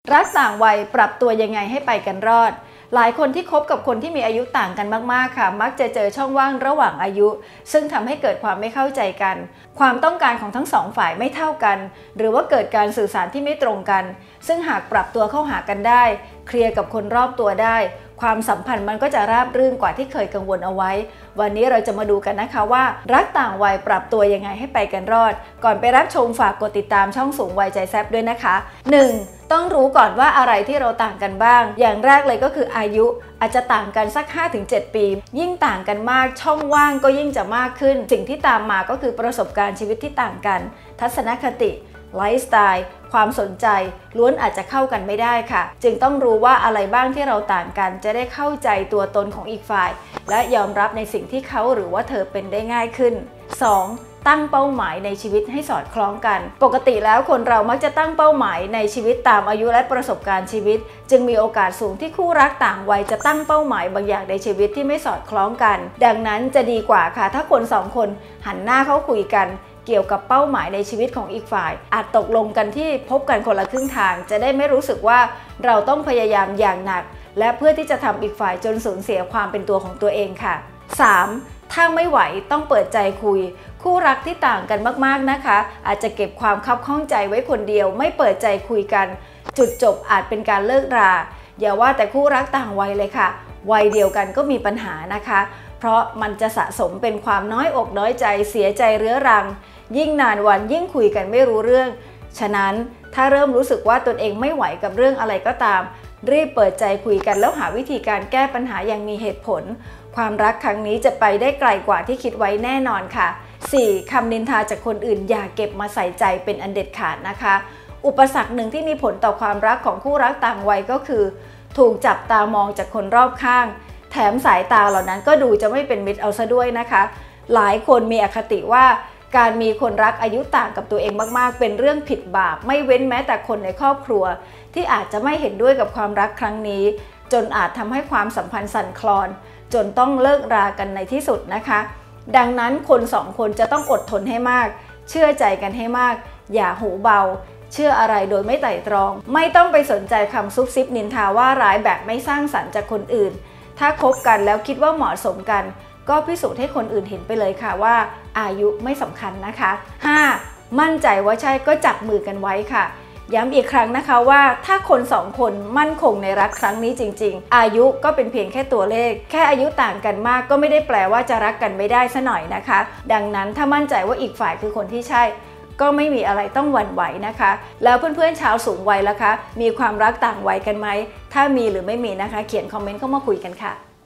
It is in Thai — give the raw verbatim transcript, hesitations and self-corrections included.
รักต่างวัยปรับตัวยังไงให้ไปกันรอดหลายคนที่คบกับคนที่มีอายุต่างกันมากๆค่ะมักจะเจอช่องว่างระหว่างอายุซึ่งทำให้เกิดความไม่เข้าใจกันความต้องการของทั้งสองฝ่ายไม่เท่ากันหรือว่าเกิดการสื่อสารที่ไม่ตรงกันซึ่งหากปรับตัวเข้าหากันได้เคลียร์กับคนรอบตัวได้ความสัมพันธ์มันก็จะราบรื่นกว่าที่เคยกังวลเอาไว้วันนี้เราจะมาดูกันนะคะว่ารักต่างวัยปรับตัวยังไงให้ไปกันรอดก่อนไปรับชมฝากกดติดตามช่องสูงวัยใจแซ่บด้วยนะคะ หนึ่ง ต้องรู้ก่อนว่าอะไรที่เราต่างกันบ้างอย่างแรกเลยก็คืออายุอาจจะต่างกันสัก ห้าถึงเจ็ด ปียิ่งต่างกันมากช่องว่างก็ยิ่งจะมากขึ้นสิ่งที่ตามมาก็คือประสบการณ์ชีวิตที่ต่างกันทัศนคติไลฟ์สไตล์ความสนใจล้วนอาจจะเข้ากันไม่ได้ค่ะจึงต้องรู้ว่าอะไรบ้างที่เราต่างกันจะได้เข้าใจตัวตนของอีกฝ่ายและยอมรับในสิ่งที่เขาหรือว่าเธอเป็นได้ง่ายขึ้น สอง ตั้งเป้าหมายในชีวิตให้สอดคล้องกันปกติแล้วคนเรามักจะตั้งเป้าหมายในชีวิตตามอายุและประสบการณ์ชีวิตจึงมีโอกาสสูงที่คู่รักต่างวัยจะตั้งเป้าหมายบางอย่างในชีวิตที่ไม่สอดคล้องกันดังนั้นจะดีกว่าค่ะถ้าคนสองคนหันหน้าเข้าคุยกันเกี่ยวกับเป้าหมายในชีวิตของอีกฝ่ายอาจตกลงกันที่พบกันคนละครึ่งทางจะได้ไม่รู้สึกว่าเราต้องพยายามอย่างหนักและเพื่อที่จะทำอีกฝ่ายจนสูญเสียความเป็นตัวของตัวเองค่ะ สาม ถ้าไม่ไหวต้องเปิดใจคุยคู่รักที่ต่างกันมากๆนะคะอาจจะเก็บความคับข้องใจไว้คนเดียวไม่เปิดใจคุยกันจุดจบอาจเป็นการเลิกราอย่าว่าแต่คู่รักต่างวัยเลยค่ะวัยเดียวกันก็มีปัญหานะคะเพราะมันจะสะสมเป็นความน้อยอกน้อยใจเสียใจเรื้อรังยิ่งนานวันยิ่งคุยกันไม่รู้เรื่องฉะนั้นถ้าเริ่มรู้สึกว่าตนเองไม่ไหวกับเรื่องอะไรก็ตามรีบเปิดใจคุยกันแล้วหาวิธีการแก้ปัญหาอย่างมีเหตุผลความรักครั้งนี้จะไปได้ไกลกว่าที่คิดไว้แน่นอนค่ะ สี่ คำนินทาจากคนอื่นอย่าเก็บมาใส่ใจเป็นอันเด็ดขาดนะคะอุปสรรคหนึ่งที่มีผลต่อความรักของคู่รักต่างวัยก็คือถูกจับตามองจากคนรอบข้างแถมสายตาเหล่านั้นก็ดูจะไม่เป็นมิตรเอาซะด้วยนะคะหลายคนมีอคติว่าการมีคนรักอายุต่างกับตัวเองมากๆเป็นเรื่องผิดบาปไม่เว้นแม้แต่คนในครอบครัวที่อาจจะไม่เห็นด้วยกับความรักครั้งนี้จนอาจทำให้ความสัมพันธ์สั่นคลอนจนต้องเลิกรากันในที่สุดนะคะดังนั้นคนสองคนจะต้องอดทนให้มากเชื่อใจกันให้มากอย่าหูเบาเชื่ออะไรโดยไม่ไตร่ตรองไม่ต้องไปสนใจคำซุบซิบนินทาว่าร้ายแบบไม่สร้างสรรค์จากคนอื่นถ้าคบกันแล้วคิดว่าเหมาะสมกันก็พิสูจน์ให้คนอื่นเห็นไปเลยค่ะว่าอายุไม่สำคัญนะคะ ห้า มั่นใจว่าใช่ก็จับมือกันไว้ค่ะย้ำอีกครั้งนะคะว่าถ้าคนสองคนมั่นคงในรักครั้งนี้จริงๆอายุก็เป็นเพียงแค่ตัวเลขแค่อายุต่างกันมากก็ไม่ได้แปลว่าจะรักกันไม่ได้ซะหน่อยนะคะดังนั้นถ้ามั่นใจว่าอีกฝ่ายคือคนที่ใช่ก็ไม่มีอะไรต้องหวั่นไหวนะคะแล้วเพื่อนๆชาวสูงวัยล่ะคะมีความรักต่างวัยกันไหมถ้ามีหรือไม่มีนะคะเขียนคอมเมนต์เข้ามาคุยกันค่ะ